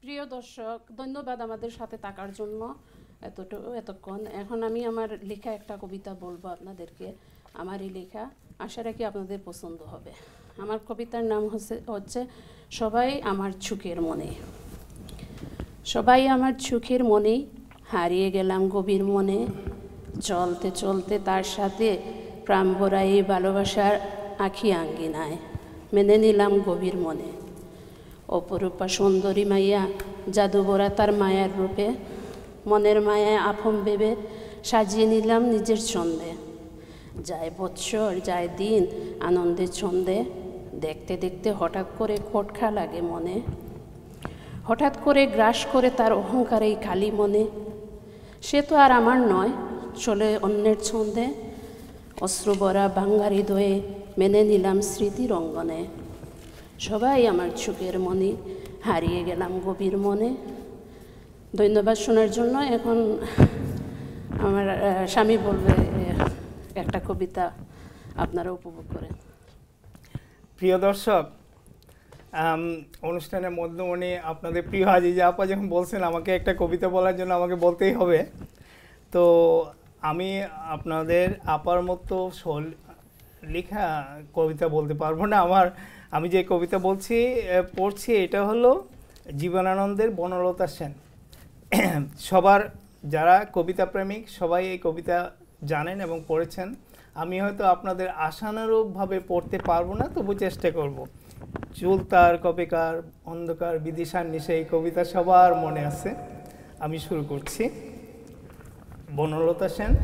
প্রিয় দর্শক, ধন্যবাদ আমাদের সাথে থাকার জন্য এতক্ষণ। এখন আমি আমার লেখা একটা কবিতা বলবো আপনাদেরকে। আমারই লেখা, আশা রাখি আপনাদের পছন্দ হবে। আমার কবিতার নাম হচ্ছে সবাই আমার সুখের মনে। সবাই আমার সুখের মনে, হারিয়ে গেলাম গভীর মনে। চলতে চলতে তার সাথে প্রাণ ভরা এই ভালোবাসার আঁখি আঙ্গিনায় মেনে নিলাম গভীর মনে। অপরূপা সুন্দরী মাইয়া, জাদু ভরা তার মায়ার রূপে, মনের মায়ায় আপন ভেবে সাজিয়ে নিলাম নিজের ছন্দে। যায় বৎসর যায় দিন আনন্দের ছন্দে, দেখতে দেখতে হঠাৎ করে খটকা লাগে মনে। হঠাৎ করে গ্রাস করে তার অহংকার এই খালি মনে। সে তো আর আমার নয়, চলে অন্যের ছন্দে। অশ্রু ভরা ভাঙ্গা হৃদয়ে মেনে নিলাম স্মৃতির অঙ্গনে। সবাই আমার সুখের মনে, হারিয়ে গেলাম গভীর মনে। ধন্যবাদ শোনার জন্য। এখন আমার স্বামী বলবে একটা কবিতা, আপনারা উপভোগ করেন। প্রিয় দর্শক, অনুষ্ঠানের মধ্যমণি আপনাদের প্রিয় আজিজা আপা যখন বলছেন আমাকে একটা কবিতা বলার জন্য, আমাকে বলতেই হবে। তো আমি আপনাদের আপার মতো লেখা কবিতা বলতে পারবো না। আমি যে কবিতা পড়ছি এটা হলো জীবনানন্দের বনলতা সেন। সবার যারা কবিতা প্রেমিক সবাই এই কবিতা জানেন এবং পড়েছেন। আমি হয়তো আপনাদের আশানুরূপভাবে পড়তে পারবো না, তবু চেষ্টা করব। চুল তার কবেকার অন্ধকার বিদিশার নিশে, এই কবিতা সবার মনে আছে। আমি শুরু করছি। বনলতা সেন।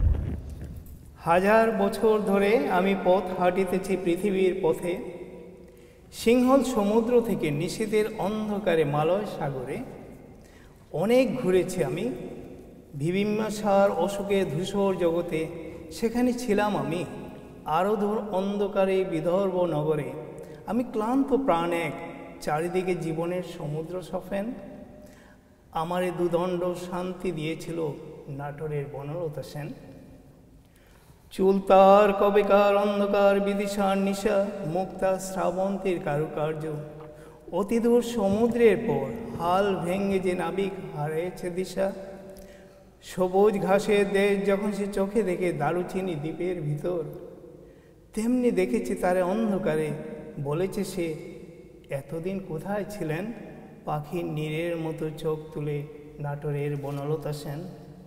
হাজার বছর ধরে আমি পথ হাঁটিতেছি পৃথিবীর পথে, সিংহল সমুদ্র থেকে নিশীথের অন্ধকারে মালয় সাগরে। অনেক ঘুরেছি আমি বিভিন্নসার অশোকে ধূসর জগতে, সেখানে ছিলাম আমি আরও দূর অন্ধকারে বিদর্ভ নগরে। আমি ক্লান্ত প্রাণ এক, চারিদিকে জীবনের সমুদ্র সফেন। আমারে দুদণ্ড শান্তি দিয়েছিল নাটোরের বনলতা সেন। চুল তার কবেকার অন্ধকার বিদিশার নিশা, মুক্তা শ্রাবন্তীর কারুকার্য। অতিদূর সমুদ্রের পর হাল ভেঙে যে নাবিক হারিয়েছে দিশা। সবুজ ঘাসের দেশ যখন সে চোখে দেখে দারুচিনি দ্বীপের ভিতর, তেমনি দেখেছি তারে অন্ধকারে। বলেছে সে, এতদিন কোথায় ছিলেন? পাখির নীরের মতো চোখ তুলে নাটোরের বনলতা সেন।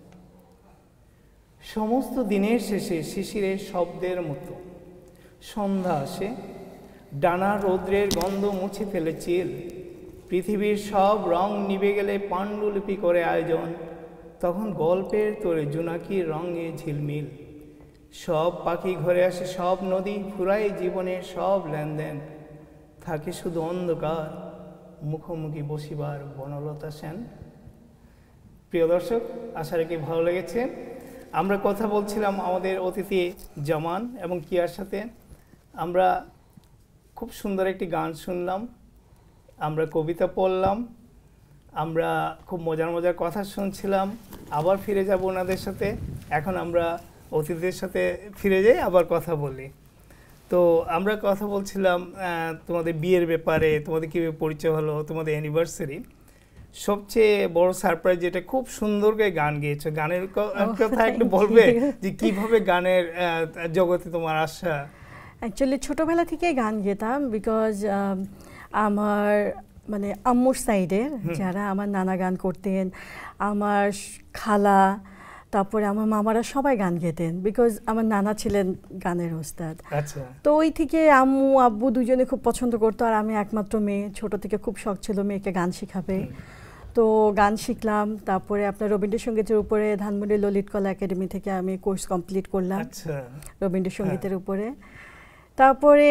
সমস্ত দিনের শেষে শিশিরের শব্দের মতো সন্ধ্যা আসে, ডানা রৌদ্রের গন্ধ মুছে ফেলে চিল। পৃথিবীর সব রং নিভে গেলে পাণ্ডুলিপি করে আয়োজন, তখন গল্পের তোরে জোনাকির রঙে ঝিলমিল। সব পাখি ঘরে আসে, সব নদী ফুরায় জীবনের সব লেনদেন। থাকে শুধু অন্ধকার, মুখোমুখি বসিবার বনলতা সেন। প্রিয় দর্শক, আশা রাখি ভালো লেগেছে। আমরা কথা বলছিলাম আমাদের অতিথি জামান এবং কিয়ার সাথে। আমরা খুব সুন্দর একটি গান শুনলাম, আমরা কবিতা পড়লাম, আমরা খুব মজার মজার কথা শুনছিলাম। আবার ফিরে যাব ওনাদের সাথে। এখন আমরা অতিথিদের সাথে ফিরে যাই, আবার কথা বলি। তো আমরা কথা বলছিলাম তোমাদের বিয়ের ব্যাপারে, তোমাদের কীভাবে পরিচয় হলো, তোমাদের অ্যানিভার্সারি। সবচেয়ে বড় সারপ্রাইজ, যেটা খুব সুন্দর করে গান গেয়েছো, গানের কথা একটু বলবে যে কিভাবে গানের জগতে তোমার আসা? অ্যাকচুয়ালি ছোটোবেলা থেকেই গান গেতাম, বিকজ আমার মানে আম্মুর সাইডের যারা আমার নানা গান করতেন, আমার খালা, তারপরে আমার মামারা সবাই গান গেতেন, বিকজ আমার নানা ছিলেন গানের ওস্তাদ। আচ্ছা। তো ওই থেকে আম্মু আব্বু দুজনে খুব পছন্দ করতো, আর আমি একমাত্র মেয়ে, ছোট থেকে খুব শখ ছিল মেয়েকে গান শেখাবে। তো গান শিখলাম। তারপরে আপনার রবীন্দ্রসঙ্গীতের উপরে ধানমন্ডি ললিত কলা একাডেমি থেকে আমি কোর্স কমপ্লিট করলাম রবীন্দ্রসঙ্গীতের উপরে। তারপরে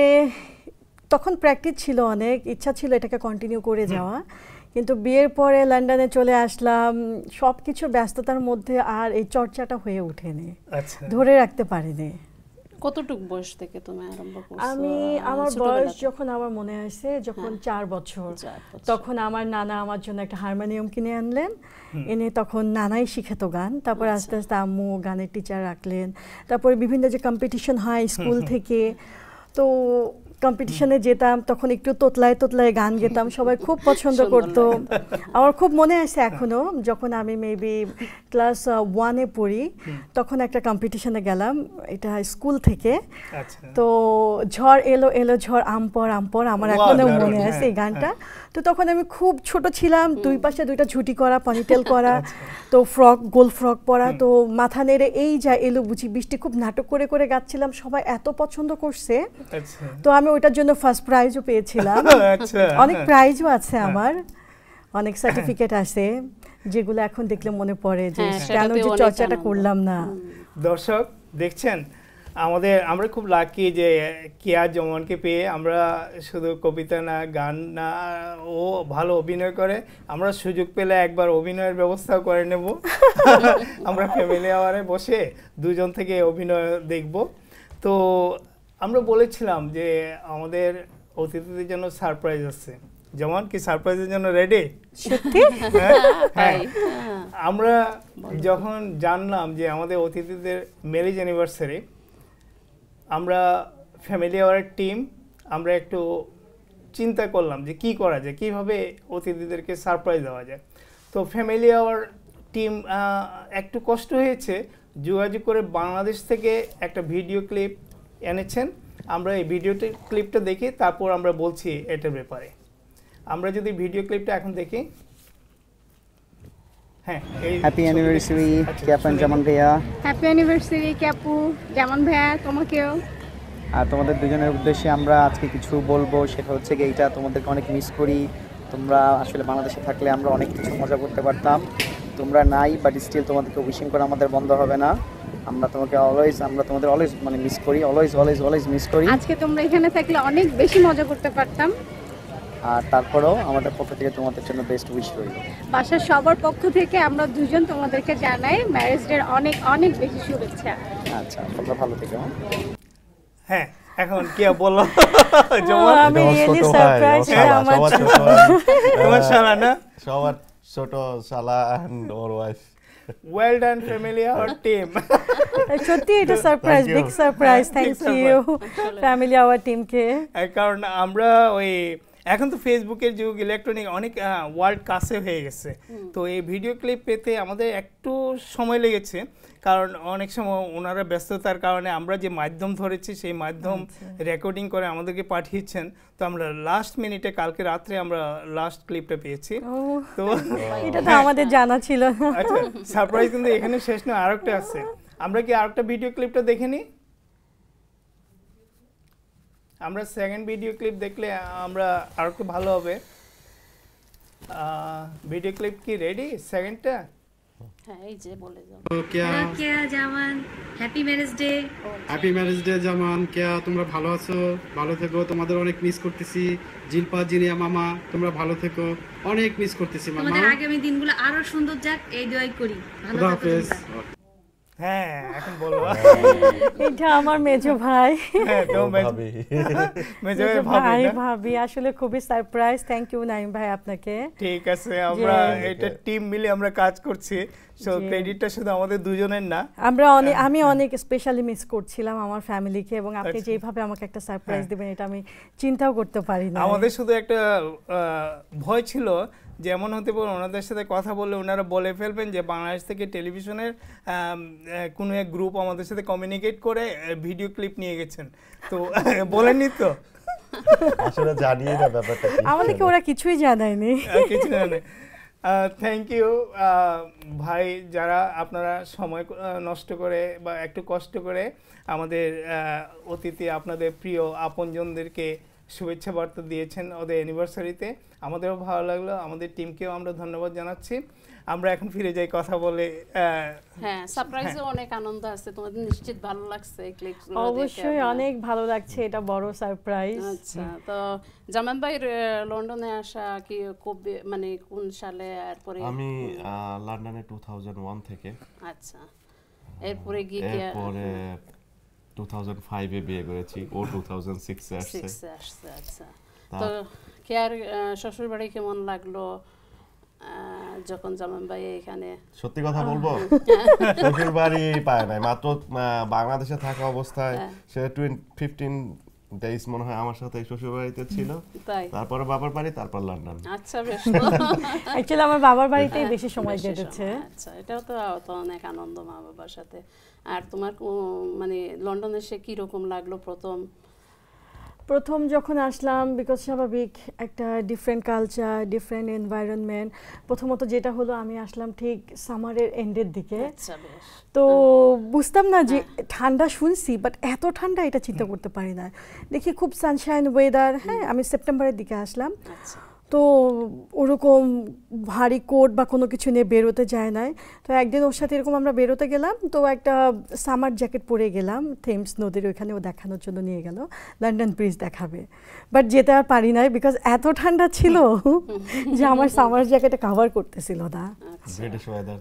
তখন প্র্যাকটিস ছিল, অনেক ইচ্ছা ছিল এটাকে কন্টিনিউ করে যাওয়া, কিন্তু বিয়ের পরে লন্ডনে চলে আসলাম। সব কিছু ব্যস্ততার মধ্যে আর এই চর্চাটা হয়ে ওঠেনি, ধরে রাখতে পারিনি। কতটুকু বয়স থেকে তুমি আরম্ভ করছো? আমার বয়স যখন আমার মনে আছে, যখন 4 বছর, তখন আমার নানা আমার জন্য একটা হারমোনিয়াম কিনে আনলেন। এনে তখন নানাই শিখাতো গান। তারপর আস্তে আস্তে আম্মু গানের টিচার রাখলেন। তারপরে বিভিন্ন যে কম্পিটিশন হয় স্কুল থেকে, তো কম্পিটিশনে যেতাম তখন একটু তোতলায় তোতলায় গান গেতাম, সবাই খুব পছন্দ করতো। আমার খুব মনে আছে এখনো, যখন আমি মেবি ক্লাস 1-এ পড়ি তখন একটা কম্পিটিশনে গেলাম, এটা স্কুল থেকে। তো ঝড় এলো এলো ঝড় আমপর আমপর, আমার এখনো মনে আছে এই গানটা। তো তখন আমি খুব ছোট ছিলাম, দুই পাশে দুইটা ঝুটি করা, পনিটেল করা, তো ফ্রক, গোল ফ্রক পরা, তো মাথা নেড়ে এই যা এলো বুঝি বৃষ্টি, খুব নাটক করে করে গাচ্ছিলাম, সবাই এত পছন্দ করছে। তো আমি ওইটার জন্য ফার্স্ট প্রাইজও পেয়েছিলাম, অনেক প্রাইজও আছে আমার, অনেক সার্টিফিকেট আছে, যেগুলো এখন দেখলে মনে পড়ে যে কেন যে চর্চাটা করলাম না। দর্শক দেখছেন, আমরা খুব লাকি যে কেয়া জমনকে পেয়ে। আমরা শুধু কবিতা না, গান না, ও ভালো অভিনয় করে। আমরা সুযোগ পেলে একবার অভিনয়ের ব্যবস্থাও করে নেব। আমরা ফ্যামিলি আওয়ারে বসে দুজন থেকে অভিনয় দেখব। তো আমরা বলেছিলাম যে আমাদের অতিথিদের জন্য সারপ্রাইজ আছে। যেমন কি সারপ্রাইজের জন্য রেডি? সত্যি? হ্যাঁ, আমরা যখন জানলাম যে আমাদের অতিথিদের ম্যারেজ অ্যানিভার্সারি, আমরা ফ্যামিলি আওয়ারের টিম আমরা একটু চিন্তা করলাম যে কি করা যায়, কিভাবে অতিথিদেরকে সারপ্রাইজ দেওয়া যায়। তো ফ্যামিলি আওয়ার টিম একটু কষ্ট হয়েছে, যোগাযোগ করে বাংলাদেশ থেকে একটা ভিডিও ক্লিপ এনেছেন। আমরা এই ভিডিও ক্লিপটা দেখি, তারপর আমরা বলছি এটার ব্যাপারে। আমরা যদি ভিডিও ক্লিপটা এখন দেখি। হ্যাঁ, হ্যাপি অ্যানিভার্সারি ক্যাপন জামান ভাইয়া। হ্যাপি অ্যানিভার্সারি ক্যাপু জামান ভাইয়া, তোমাকেও। আর তোমাদের দুজনের উদ্দেশ্যে আমরা আজকে কিছু বলবো, সেটা হচ্ছে কি এইটা তোমাদেরকে অনেক মিস করি। তোমরা আসলে বাংলাদেশে থাকলে আমরা অনেক কিছু মজা করতে পারতাম, তোমরা নাই, বাট স্টিল তোমাদেরকে উইশিং করা আমাদের বন্ধ হবে না। আমরা তোমাদের অলওয়েজ মানে মিস করি, অলওয়েজ মিস করি। আজকে তোমরা এখানে থাকলে অনেক বেশি মজা করতে পারতাম। আর তারপরেও আমাদের পক্ষ থেকে তোমাদের জন্য বেস্ট উইশ রইল। বাসার সবার পক্ষ থেকে আমরা দুজন তোমাদেরকে জানাই ম্যারেজ ডের অনেক অনেক বেশি শুভেচ্ছা। আচ্ছা, তোমরা ভালো থেকো। হ্যাঁ, এখন কি বললো? আমি রিয়েলি সারপ্রাইজ, আমার তোমার শালা না? সবার ছোট শালা এন্ড ওর wife. Well done family hour team. সত্যি এটা surprise, big surprise. Thank you family hour টিমকে। কারণ আমরা ওই এখন তো ফেসবুকের যুগ, ইলেকট্রনিক অনেক ওয়ার্ল্ড কাছে হয়ে গেছে। তো এই ভিডিও ক্লিপ পেতে আমাদের একটু সময় লেগেছে, কারণ অনেক সময় ওনারা ব্যস্ততার কারণে আমরা যে মাধ্যম ধরেছি সেই মাধ্যম রেকর্ডিং করে আমাদেরকে পাঠিয়েছেন। তো আমরা লাস্ট মিনিটে কালকে রাত্রে আমরা লাস্ট ক্লিপটা পেয়েছি। তো এটা তো আমাদের জানা ছিল না। আচ্ছা, সারপ্রাইজ কিন্তু এখানে শেষ নয়, আরেকটা আছে। আমরা কি আরেকটা ভিডিও ক্লিপটা দেখে নিই? আমরা সেকেন্ড ভিডিও ক্লিপ দেখলে আমরা আর একটু ভালো হবে। ভিডিও ক্লিপ কি রেডি সেকেন্ডটা? হ্যাঁ, এই যে বলে যাও। Keya Zaman, happy marriage day. Happy marriage day Zaman. Keya, তোমরা ভালো আছো? ভালো থেকো, তোমাদের অনেক মিস করতেছি। জিলপা, জিনিয়া মামা, তোমরা ভালো থেকো, অনেক মিস করতেছি মামা। তোমাদের আগামী দিনগুলো আরো সুন্দর যাক, এই দোয়াই করি। ভালো খুদা থাকো হাফেজ। তোমরা। হ্যাঁ, এখন বলো। এটা আমার মেজো ভাই। হ্যাঁ, তো ভাবি মেজো ভাই ভাবি আসলে খুবই সারপ্রাইজ। থ্যাংক ইউ নাইম ভাই আপনাকে। ঠিক আছে, আমরা এটা টিম মিলে আমরা কাজ করছি, সো ক্রেডিটটা শুধু আমাদের দুজনের না। আমি অনেক স্পেশালি মিস করছিলাম আমার ফ্যামিলিকে, এবং আপনি যেভাবে আমাকে একটা সারপ্রাইজ দিবেন এটা আমি চিন্তাও করতে পারি না। আমাদের শুধু একটা ভয় ছিল, যেমন হতে পারে ওনাদের সাথে কথা বললে ওনারা বলে ফেলবেন যে বাংলাদেশ থেকে টেলিভিশনের কোনো এক গ্রুপ আমাদের সাথে কমিউনিকেট করে ভিডিও ক্লিপ নিয়ে গেছেন। তো বলেননি তো? আসলে জানিয়ে না ব্যাপারটা কি, আমাদেরকে ওরা কিছুই জানায়নি। কিছু জানে। থ্যাংক ইউ ভাই, যারা আপনারা সময় নষ্ট করে বা একটু কষ্ট করে আমাদের অতিথি, আপনাদের প্রিয় আপনজনদেরকে শুভেচ্ছা বার্তা দিয়েছেন ওদের অ্যানিভার্সারিতে। আমাদেরও ভালো লাগলো, আমাদের টিমকেও আমরা ধন্যবাদ জানাচ্ছি। আমরা এখন ফিরে যাই কথা বলে। হ্যাঁ, সারপ্রাইজে অনেক আনন্দ আছে, তোমাদের নিশ্চিত ভালো লাগছে ক্লিপগুলো দেখে। অবশ্যই অনেক ভালো লাগছে, এটা বড় সারপ্রাইজ। আচ্ছা, তো জামান ভাই লন্ডনে আসা কি কবে, মানে কোন সালে? এরপরে আমি লন্ডনে 2001 থেকে। আচ্ছা, এরপরে গিয়ে এরপরে 2005 এ বিয়ে করেছি, ও 2006 এ আসছে। আচ্ছা, তো কি আর শ্বশুর বাড়ি কেমন লাগলো যখন জামান ভাই এখানে? সত্যি কথা বলবো, শ্বশুর বাড়ি পায় নাই, মাত্র বাংলাদেশে থাকা অবস্থায় সে 15 তেইশ মনে হয় আমার সাথে শ্বশুর বাড়িতে ছিল, তাই তারপরে বাবার বাড়ি, তারপর লন্ডন। আচ্ছা বেশ অ্যাকচুয়ালি আমার বাবার বাড়িতেই বেশি সময় কেটেছে। আচ্ছা এটাও তো অনেক আনন্দ মা বাবার সাথে। আর তোমার মানে লন্ডনে এসে কি রকম লাগলো প্রথম যখন আসলাম, বিকজ স্বাভাবিক একটা ডিফারেন্ট কালচার, ডিফারেন্ট এনভায়রনমেন্ট। প্রথমত যেটা হলো আমি আসলাম ঠিক সামারের এন্ডের দিকে, তো বুঝতাম না যে ঠান্ডা শুনছি, বাট এত ঠান্ডা এটা চিন্তা করতে পারি না। দেখি খুব সানশাইন ওয়েদার। হ্যাঁ, আমি সেপ্টেম্বরের দিকে আসলাম, তো ওরকম ভারী কোট বা কোনো কিছু নিয়ে বেরোতে যায় নাই। তো একদিন ওর সাথে এরকম আমরা বেরোতে গেলাম, তো একটা সামার জ্যাকেট পরে গেলাম, থেমস নদীর ওইখানে ও দেখানোর জন্য নিয়ে গেল, লন্ডন ব্রিজ দেখাবে। বাট যেতে আর পারি নাই, বিকজ এত ঠান্ডা ছিল যে আমার সামার জ্যাকেটে কভার করতেছিল না। ব্রিটিশ ওয়েদার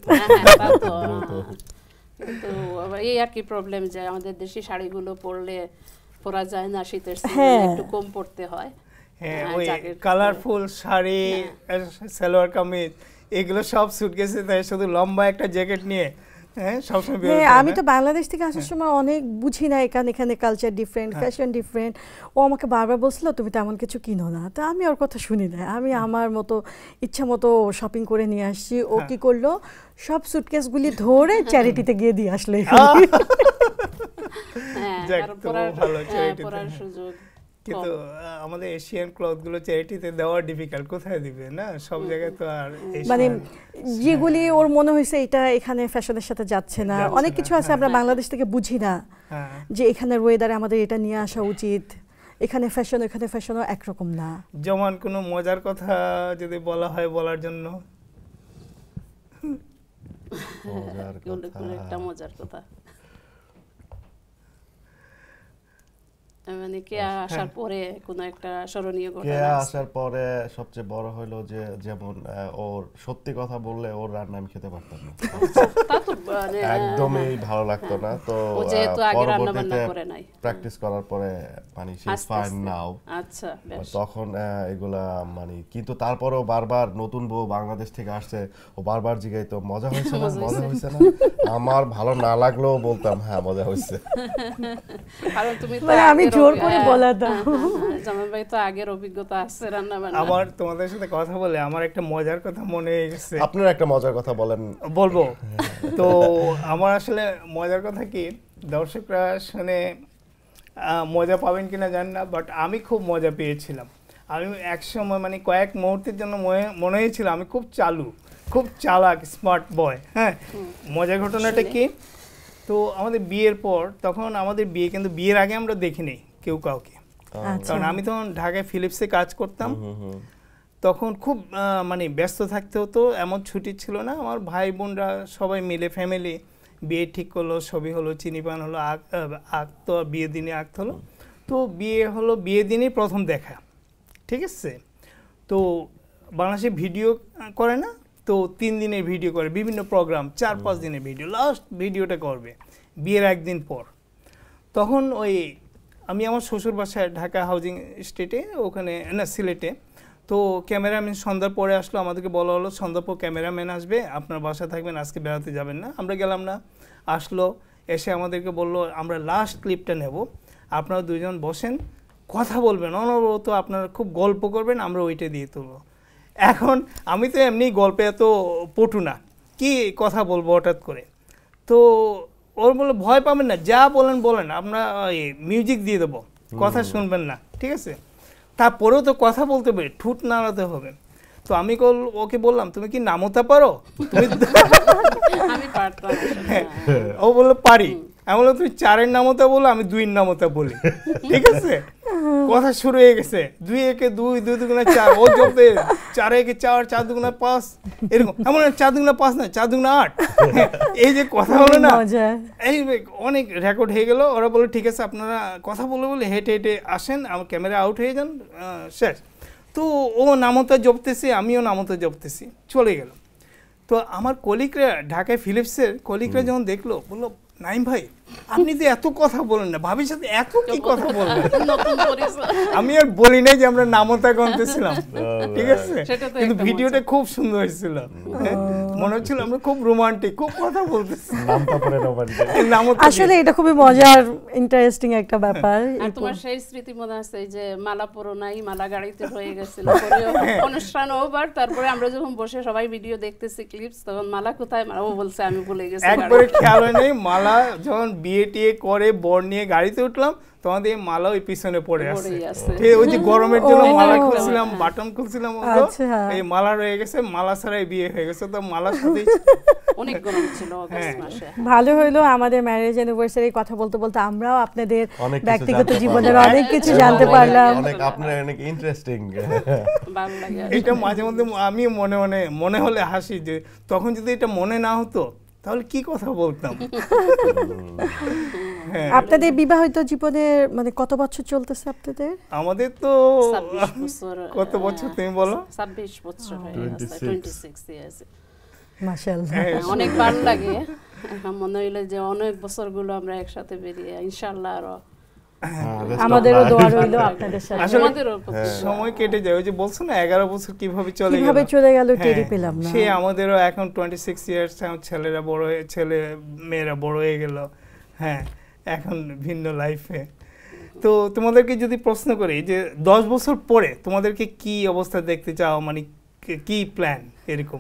কিন্তু এই আর কি প্রবলেম, যে আমাদের দেশি শাড়িগুলো পরা যায় না, শীতের একটু কম পরতে হয়। হ্যাঁ, ওই কালারফুল শাড়ি, সালোয়ার কামিজ, এগুলো সব সুটকেসে তাই শুধু লম্বা একটা জ্যাকেট নিয়ে সবসময় বের হতে হয়। আমি তো বাংলাদেশ থেকে আসার সময় অনেক বুঝি না এখানে কালচার ডিফারেন্ট, ফ্যাশন ডিফারেন্ট। ও আমাকে বারবার বলছিল তুমি তেমন কিছু কিনো না, তো আমি ওর কথা শুনি না, আমি আমার মতো ইচ্ছা মতো শপিং করে নিয়ে আসছি। ও কি করলো, সব সুটকেসগুলি ধরে চ্যারিটিতে গিয়ে দিয়ে আসলো। কিন্তু আমাদের এশিয়ান ক্লথগুলো চ্যারিটিতে দেওয়া ডিফিকাল্ট, কোথায় দিবে না, সব জায়গায় তো। আর মানে যেগুলি ওর মনে হয়েছে এটা এখানে ফ্যাশনের সাথে যাচ্ছে না, অনেক কিছু আছে আমরা বাংলাদেশ থেকে বুঝি না, যে এখানের ওয়েদারে আমাদের এটা নিয়ে আসা উচিত, এখানে ফ্যাশনও একরকম না। যেমন কোনো মজার কথা যদি বলা হয় বলার জন্য, একটা মজার কথা মানে কে আসার পরে কোন একটা স্মরণীয় ঘটনা? কে আসার পরে সবচেয়ে বড় হলো যে যেমন ওর সত্যি কথা বললে ওর রান্না আমি খেতে পারতাম না, তা তো মানে একদমই ভালো লাগতো না। তো যেহেতু আগে রান্না বান্না করে নাই, প্র্যাকটিস করার পরে মানে শি ইজ ফাইন নাও। আচ্ছা বেশ। তখন এগুলা মানে, কিন্তু তারপরেও বারবার নতুন বউ বাংলাদেশ থেকে আসছে, ও বারবার জিজ্ঞাসা মজা হয়েছে না, মজা হয়েছে না। আমার ভালো না লাগলেও বলতাম হ্যাঁ মজা হয়েছে, কারণ তুমি তো আমি জোর করে বলা দাও। জামাল ভাই তো আগের অভিজ্ঞতা আছে রান্না বান্না। আমার তোমাদের সাথে কথা বলে আমার একটা মজার কথা মনে হয়ে গেছে। আপনার একটা মজার কথা বলেন। বলবো তো, আমার আসলে মজার কথা কি, দর্শকরা শুনে মজা পাবেন কিনা জানি না, বাট আমি খুব মজা পেয়েছিলাম। আমি একসময় মানে কয়েক মুহূর্তের জন্য মনে হয়েছিল আমি খুব খুব চালাক, স্মার্ট বয়। হ্যাঁ, মজার ঘটনাটা কি, তো আমাদের বিয়ের পর, তখন আমাদের বিয়ে কিন্তু বিয়ের আগে আমরা দেখিনি কেউ কাউকে, কারণ আমি তখন ঢাকায় ফিলিপসে কাজ করতাম। তখন খুব মানে ব্যস্ত থাকতে হতো, এমন ছুটি ছিল না। আমার ভাই বোনরা সবাই মিলে ফ্যামিলি বিয়ে ঠিক করলো, ছবি হলো, চিনিপান হলো, তো বিয়ে দিনে আঁকতে হলো। তো বিয়ে হলো, বিয়ে দিনই প্রথম দেখা, ঠিক আছে। তো বাংলাদেশে ভিডিও করে না, তো 3 দিনের ভিডিও করে, বিভিন্ন প্রোগ্রাম 4-5 দিনের ভিডিও, লাস্ট ভিডিওটা করবে বিয়ের একদিন পর। তখন ওই আমি আমার শ্বশুর বাসায় ঢাকা হাউজিং স্টেটে, ওখানে না সিলেটে। তো ক্যামেরাম্যান সন্ধ্যার পরে আসলো, আমাদেরকে বলা হলো সন্ধ্যার পর ক্যামেরাম্যান আসবে, আপনার বাসা থাকবেন, আজকে বেড়াতে যাবেন না। আমরা গেলাম না, আসলো, এসে আমাদেরকে বললো আমরা লাস্ট ক্লিপটা নেব, আপনারা দুজন বসেন, কথা বলবেন অনবরত, আপনারা খুব গল্প করবেন, আমরা ওইটা দিয়ে তুলবো। এখন আমি তো এমনি গল্পে এত পটু না, কি কথা বলবো হঠাৎ করে। তো ওর বললো ভয় পাবেন না, যা বলেন, আমরা মিউজিক দিয়ে দেবো, কথা শুনবেন না, ঠিক আছে। তারপরেও তো কথা বলতে হবে, ঠুট নাড়াতে হবে। তো আমি ওকে বললাম তুমি কি নামতা পারো? ও বললো পারি। আমি বললাম তুমি 4-এর নামতা বলো, আমি 2-এর নামতা বলি, ঠিক আছে। কথা শুরু হয়ে গেছে, 2 একে 2, 2 দুগুণে 4, ও জপে 4 একে 4, 4 দুগুণে 5, এরকম। এমন 4 দুগুণে 5 না, 4 দুগুণে 8। এই যে কথা হলো না, এই অনেক রেকর্ড হয়ে গেল। ওরা বললো ঠিক আছে আপনারা কথা বলে হেঁটে হেঁটে আসেন, আমার ক্যামেরা আউট হয়ে যান, শেষ। তো ও নামতা জপতেছে, আমিও নামতা জপতেছি, চলে গেল। তো আমার কলিগরা, ঢাকায় ফিলিপসের কলিগরা যখন দেখলো, বললো নাইম ভাই আপনি তো এত কথা বলেন না, ভাবির সাথে এত কি কথা বলবেন। নতুন পরিচয়। আমি আর বলি নাই যে আমরা নামতা গন্তেছিলাম, ঠিক আছে, সেটা তো কিন্তু একটা ভিডিওটা খুব সুন্দর হয়েছিল। হ্যাঁ, মনে হচ্ছিল আমরা খুব রোমান্টিক, খুব কথা বলতেছি। নামটা পরে রোমান্টিক। নামতা আসলে এটা খুবই মজার ইন্টারেস্টিং একটা ব্যাপার। আর তোমার সেই স্মৃতি মনে আছে যে মালা পরো নাই, মালা গাড়িতে হয়ে গেছিল, পরেও অনুষ্ঠান ওভার, তারপরে আমরা যখন বসে সবাই ভিডিও দেখতেছি ক্লিপস, তখন মালা কোথায়, ও বলছে আমি ভুলে গেছি। একবারে খেয়াল হয় নাই, মালা যখন বিয়ে টিয়ে করে বর নিয়ে গাড়িতে উঠলাম তোমাদের এই মালা ওই পিছনে পড়ে আছে। ওই যে গরমের জন্য মালা খুলছিলাম, বাটন খুলছিলাম, এই মালা রয়ে গেছে, মালা ছাড়াই বিয়ে হয়ে গেছে, তো মালার সাথেই অনেক গরম ছিল অগাস্ট মাসে। ভালো হলো আমাদের ম্যারেজ অ্যানিভার্সারি কথা বলতে বলতে আমরাও আপনাদের ব্যক্তিগত জীবনের অনেক কিছু জানতে পারলাম। অনেক আপনার অনেক ইন্টারেস্টিং, ভালো লাগে। এটা মাঝে মধ্যে আমি মনে হলে হাসি যে তখন যদি এটা মনে না হতো তাহলে কি কথা বলতাম। আপনাদের বিবাহিত জীবনের মানে কত বছর চলতেছে আপনাদের? আমাদের তো 26 বছর। কত বছর তুমি বলো? 26 বছর হয়ে গেছে, 26 ইয়ার্স। মাশাআল্লাহ, অনেক ভালো লাগে। এখন মনে হইলো যে অনেক বছরগুলো আমরা একসাথে বেরিয়ে ইনশাআল্লাহ আরো আমাদেরও দোয়া রইলো আপনাদের সাথে। সময় কেটে যায়, ওই যে বলছো না 11 বছর কিভাবে চলে গেল টেরি পেলাম না। সে আমাদেরও এখন 26 ইয়ার্স, ছেলেরা বড় হয়ে, ছেলে মেয়েরা বড় হয়ে গেল, হ্যাঁ এখন ভিন্ন লাইফে। তো তোমাদেরকে যদি প্রশ্ন করি যে 10 বছর পরে তোমাদেরকে কি অবস্থা দেখতে চাও, মানে কি প্ল্যান এরকম?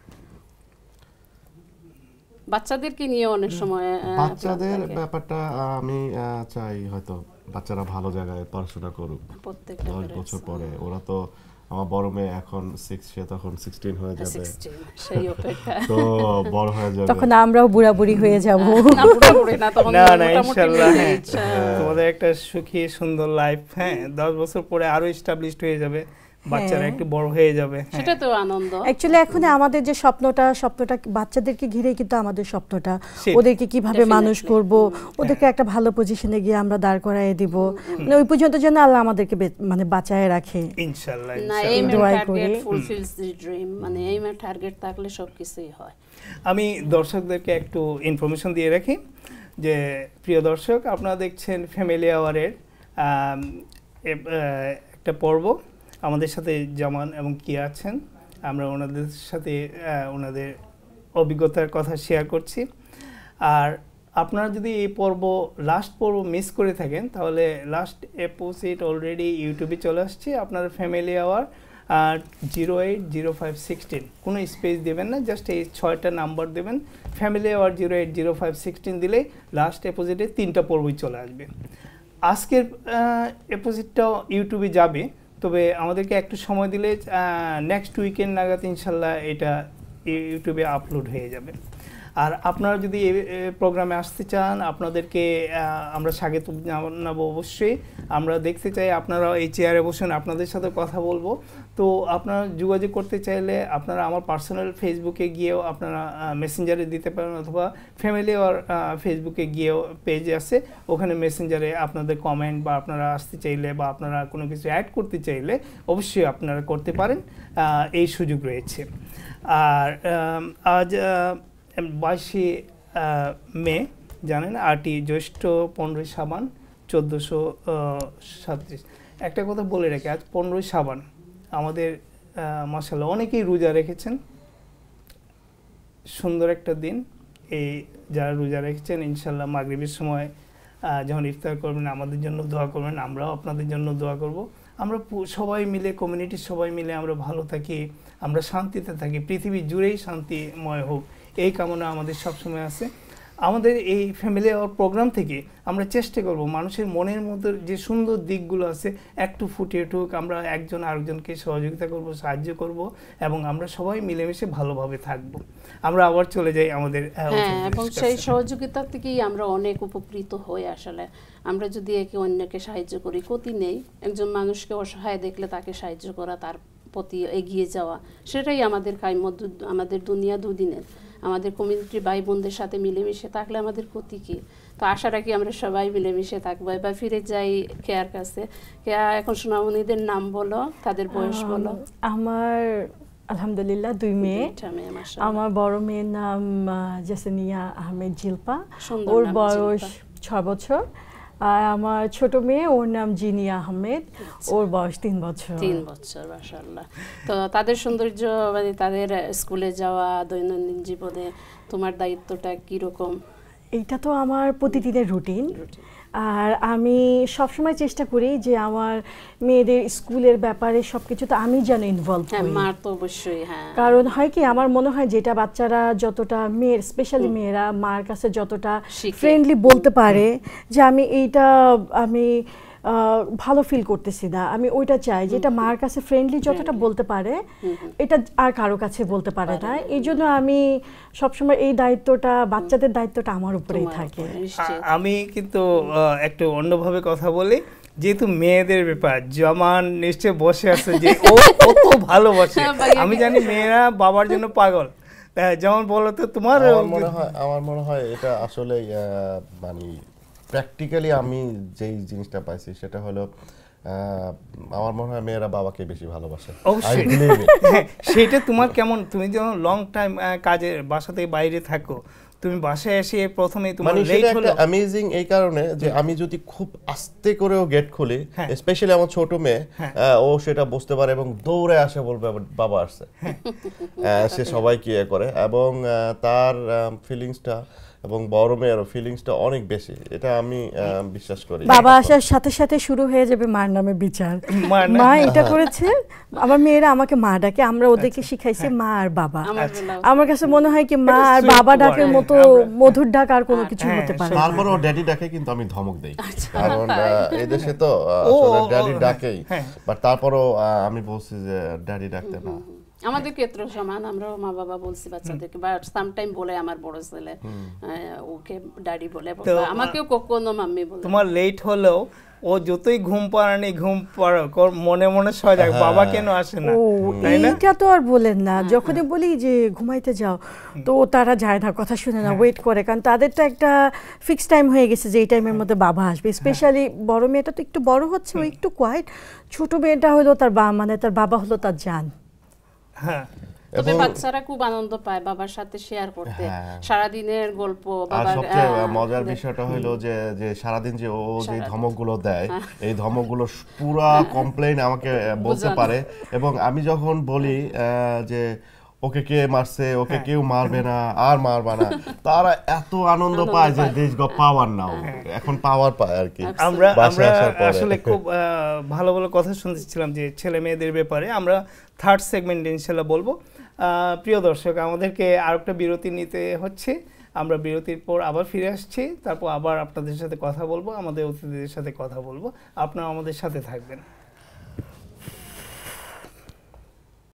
বাচ্চাদেরকে নিয়ে অনেক সময় বাচ্চাদের ব্যাপারটা আমি চাই হয়তো বাচ্চারা ভালো জায়গায় পড়াশোনা করুক 10 বছর পরে। ওরা তো আমার বড় মেয়ে এখন 6, সে তখন 16 হয়ে যাবে, সেই অপেক্ষা তো বড় হয়ে যাবে, তখন আমরাও বুড়াবুড়ি হয়ে যাব। না ইনশাআল্লাহ তোমাদের একটা সুখী সুন্দর লাইফ, হ্যাঁ 10 বছর পরে আরো এস্টাবলিশড হয়ে যাবে, বাচ্চারা একটু বড় হয়ে যাবে, সেটা তো আনন্দ। অ্যাকচুয়ালি এখন আমাদের যে স্বপ্নটা বাচ্চাদেরকে ঘিরেই কিন্তু আমাদের স্বপ্নটা, ওদেরকে কিভাবে মানুষ করব, ওদেরকে একটা ভালো পজিশনে গিয়ে আমরা দাঁড় করায় দিব, মানে ওই পর্যন্ত যেন আল্লাহ আমাদেরকে মানে বাঁচায় রাখে ইনশাআল্লাহ। না এই টার্গেট ফুলফিলস দি ড্রিম, মানে এই টার্গেট থাকলে সবকিছুই হয়। আমি দর্শকদেরকে একটু ইনফরমেশন দিয়ে রাখি যে প্রিয় দর্শক, আপনারা দেখছেন ফ্যামিলি আওয়ারের একটা পর্ব। আমাদের সাথে জামান এবং কিয়া আছেন, আমরা ওনাদের সাথে ওনাদের অভিজ্ঞতার কথা শেয়ার করছি। আর আপনারা যদি এই লাস্ট পর্ব মিস করে থাকেন তাহলে লাস্ট এপিসোড অলরেডি ইউটিউবে চলে আসছে। আপনারা ফ্যামিলি আওয়ার 080516 কোনো স্পেস দেবেন না, জাস্ট এই 6টা নাম্বার দেবেন, ফ্যামিলি আওয়ার 080516 দিলেই লাস্ট এপিসোডে 3টা পর্বই চলে আসবে। আজকের এপিসোডটাও ইউটিউবে যাবে, তবে আমাদেরকে একটু সময় দিলে নেক্সট উইকেন্ড নাগাদ ইনশাল্লাহ এটা ইউটিউবে আপলোড হয়ে যাবে। আর আপনারা যদি এই প্রোগ্রামে আসতে চান, আপনাদেরকে আমরা স্বাগত জানাবো অবশ্যই। আমরা দেখতে চাই আপনারা এই চেয়ারে বসেন, আপনাদের সাথে কথা বলবো। তো আপনারা যোগাযোগ করতে চাইলে আপনারা আমার পার্সোনাল ফেসবুকে গিয়েও আপনারা মেসেঞ্জারে দিতে পারেন, অথবা ফ্যামিলি আর ফেসবুকে গিয়েও পেজ আছে, ওখানে মেসেঞ্জারে আপনাদের কমেন্ট বা আপনারা আসতে চাইলে বা আপনারা কোনো কিছু অ্যাড করতে চাইলে অবশ্যই আপনারা করতে পারেন, এই সুযোগ রয়েছে। আর আজ 22 মে জানেন, 8ই জ্যৈষ্ঠ, 15 সাবান 1437। একটা কথা বলে রাখি, আজ 15 সাবান, আমাদের মাশাআল্লাহ অনেকেই রোজা রেখেছেন, সুন্দর একটা দিন। এই যারা রোজা রেখেছেন ইনশাল্লাহ মাগরিবের সময় যখন ইফতার করবেন আমাদের জন্য দোয়া করবেন, আমরাও আপনাদের জন্য দোয়া করব। আমরা সবাই মিলে, কমিউনিটির সবাই মিলে আমরা ভালো থাকি, আমরা শান্তিতে থাকি, পৃথিবী জুড়েই শান্তিময় হোক, এই কামনা আমাদের সবসময় আছে। আমাদের এই ফ্যামিলি আওয়ার প্রোগ্রাম থেকে আমরা চেষ্টা করব মানুষের মনের মধ্যে যে সুন্দর দিকগুলো আছে একটু ফুটিয়ে উঠুক, আমরা একজন আরেকজনকে সহযোগিতা করব, সাহায্য করব, এবং আমরা সবাই মিলেমিশে ভালোভাবে থাকব। আমরা আবার চলে যাই আমাদের, এবং সেই সহযোগিতা থেকেই আমরা অনেক উপকৃত হই। আসলে আমরা যদি একে অন্যকে সাহায্য করি, ক্ষতি নেই। একজন মানুষকে অসহায় দেখলে তাকে সাহায্য করা, তার প্রতি এগিয়ে যাওয়া, সেটাই আমাদের কাম্য। আমাদের দুনিয়া দুদিনের, আমাদের কমিউনিটির ভাই বোনদের সাথে মিলেমিশে থাকলে আমাদের ক্ষতি কী? তো আশা রাখি আমরা সবাই মিলেমিশে থাকবো। এবার ফিরে যাই কেয়ার কাছে। কেয়া, এখন সোনামণিদের নাম বলো, তাদের বয়স বলো। আমার আলহামদুলিল্লাহ 2 মেয়ে। দুইটা মেয়ে, মাশাআল্লাহ। আমার বড় মেয়ের নাম জেসমিয়া আহমেদ জিলপা, সুন্দর ওর নাম, বয়স জিলপা। 6 বছর। আর আমার ছোট মেয়ে, ওর নাম জিনিয়া আহমেদ, ওর বয়স 3 বছর। 3 বছর, মাশাআল্লাহ। তো তাদের সৌন্দর্য মানে তাদের স্কুলে যাওয়া, দৈনন্দিন জীবনে তোমার দায়িত্বটা কি রকম? এইটা তো আমার প্রতিদিনের রুটিন। আর আমি সবসময় চেষ্টা করি যে আমার মেয়েদের স্কুলের ব্যাপারে সবকিছু তো আমি যেন ইনভলভ হ্যাঁ, হই। মার তো অবশ্যই, হ্যাঁ। কারণ হয় কি, আমার মনে হয় যেটা বাচ্চারা যতটা মেয়ের, স্পেশালি মেয়েরা মার কাছে যতটা শিখে। ফ্রেন্ডলি বলতে পারে যে আমি এইটা আমি ভালো ফিল করতেছি না, আমি ওইটা চাই যেটা মার কাছে ফ্রেন্ডলি যতটা বলতে পারে এটা আর কারো কাছে বলতে পারে না। এই জন্য আমি সবসময় এই দায়িত্বটা, বাচ্চাদের দায়িত্বটা আমার উপরেই থাকে। আমি কিন্তু একটু অন্যভাবে কথা বলি, যেহেতু মেয়েদের ব্যাপার, জামান নিশ্চয় বসে আছে যে ও কত ভালোবাসে। আমি জানি মেয়েরা বাবার জন্য পাগল। যেমন বলো তো তোমার, আমার মনে হয় এটা আসলে মানে প্র্যাকটিক্যালি আমি যেই জিনিসটা পাইছি সেটা হলো আমার মনে হয় মেয়েরা বাবাকে বেশি ভালোবাসে। অবশ্যই সেটা তোমার কেমন, তুমি যখন লং টাইম কাজে বাসা থেকে বাইরে থাকো, তুমি বাসায় এসে প্রথমে তোমার লেট হলো অ্যামেজিং এই কারণে যে আমি যদি খুব আস্তে করেও গেট খুলি, স্পেশালি আমার ছোট মেয়ে, ও সেটা বুঝতে পারে এবং দৌড়ে আসে বলবে বাবা আসছে। সে সবাইকে ইয়ে করে এবং তার ফিলিংসটা এবং বড় মেয়ের ফিলিংসটা অনেক বেশি, এটা আমি বিশ্বাস করি। বাবা আসার সাথে সাথে শুরু হয়ে যাবে মার নামে বিচার, মা এটা করেছে। আমার মেয়েরা আমাকে মা ডাকে, আমরা ওদেরকে শিখাইছি মা আর বাবা। আমার কাছে মনে হয় কি মা আর বাবা ডাকের মতো মধুর ডাক আর কোনো কিছু হতে পারে না। তারপর ও ড্যাডি ডাকে, কিন্তু আমি ধমক দেই, কারণ এই দেশে তো আসলে ড্যাডি ডাকেই, বাট তারপরও আমি বলছি যে ড্যাডি ডাকতে না। আমাদের ক্ষেত্রে সমান, আমরাও মা বাবা বলছি বাচ্চাদেরকে, বাট সামটাইম বলে আমার বড় ছেলে ওকে ড্যাডি বলে, আমাকেও কখনো মাম্মি বলে। তোমার লেট হলেও ও যতই ঘুম পাড়ানি ঘুম মনে মনে সজাগ, বাবা কেন আসে না, তাই না? এটা তো আর বলেন না, যখনই বলি যে ঘুমাইতে যাও তো তারা যায় না, কথা শুনে না, ওয়েট করে, কারণ তাদের তো একটা ফিক্স টাইম হয়ে গেছে যে এই টাইমের মধ্যে বাবা আসবে। স্পেশালি বড় মেয়েটা তো একটু বড় হচ্ছে, ও একটু কোয়াইট, ছোট মেয়েটা হলো তার মানে তার বাবা হলো তার জান। হ্যাঁ, তবে বাচ্চারা খুব আনন্দ পায় বাবার সাথে শেয়ার করতে, সারাদিনের গল্প। বাবার সবচেয়ে মজার বিষয়টা হলো যে সারাদিন যে ও যে ধমকগুলো দেয়, এই ধমকগুলো পুরা কমপ্লেইন আমাকে বলতে পারে, এবং আমি যখন বলি যে ওকে কে মারছে, ওকে কেউ মারবে না আর মারবা না, তারা এত আনন্দ পায় যে দেশ গো পাওয়ার নাও, এখন পাওয়ার পায় আর কি। আমরা আসলে খুব ভালো ভালো কথা শুনতেছিলাম যে ছেলে মেয়েদের ব্যাপারে। আমরা থার্ড সেগমেন্ট ইনশাআল্লাহ বলবো। প্রিয় দর্শক, আমাদেরকে আরেকটা বিরতি নিতে হচ্ছে, আমরা বিরতির পর আবার ফিরে আসছি, তারপর আবার আপনাদের সাথে কথা বলবো, আমাদের অতিথিদের সাথে কথা বলবো। আপনারা আমাদের সাথে থাকবেন।